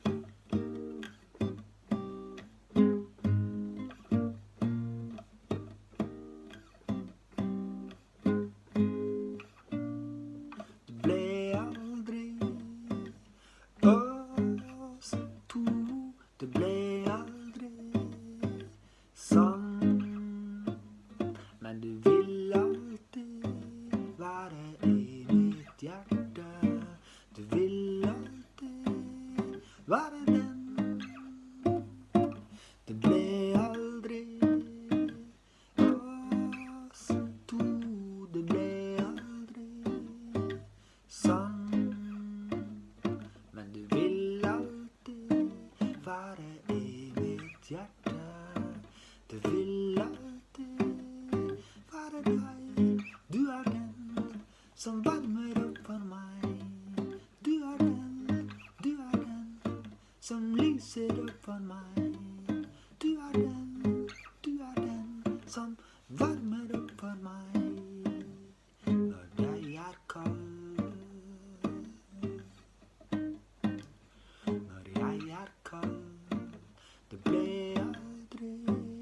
Oss to, det ble aldri sånn. Men du vil alltid være i mitt hjerte. Du vil alltid være den. Det ble aldri oss to, det ble aldri sånn. Være i mitt hjerte. Det vil alltid være deg. Du er den som varmer opp for meg. Du er den som lyser opp for meg. Du er den som varmer opp for meg. Når jeg er kald, når jeg er kald. Det ble aldri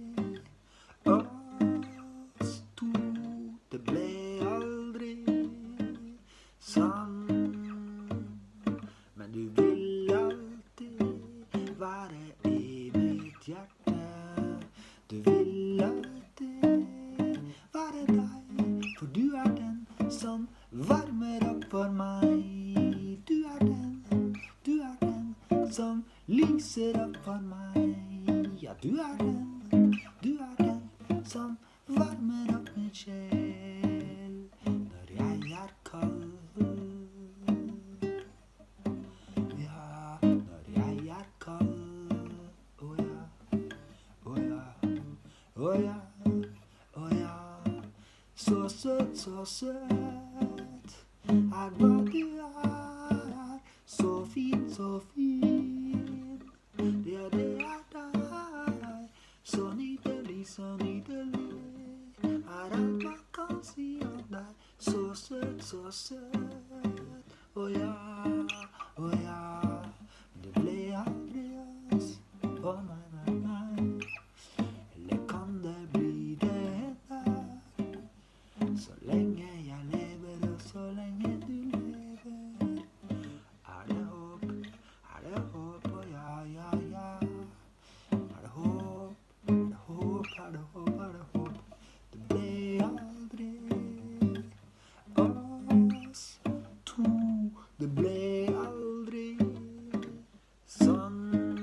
oss to, det ble aldri sånn. Men du vil alltid være i mitt hjerte. Du vil alltid være deg, for du er den som varmer opp for meg. Du er den som lyser opp for meg. Ja, du er den som varmer opp min sjel. Når jeg er kald, ja, når jeg er kald. Å ja, å ja, å ja, å ja. Så søt, så søt er hva du er. Så fin, så fin. Det er deg. Så nydelig, så nydelig er alt man kan si om deg. Så søt, så søt. Å ja, å ja. Det ble aldri oss. Å nei, nei, nei. Eller kan det bli det der? Så lenge jeg lever, og så lenge du lever. Er det håp, å ja, ja, ja. Er det håp, er det håp. Det ble aldri oss to, det ble aldri sånn.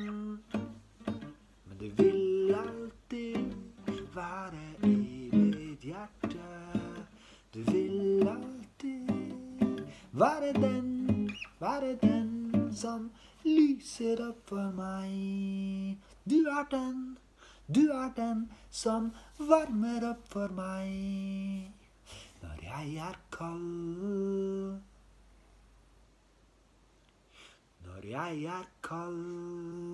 Men du vil alltid være i mitt hjerte. Du vil alltid være den som lyser opp for meg. Du er den som varmer opp for meg. Når jeg er kald, når jeg er kald.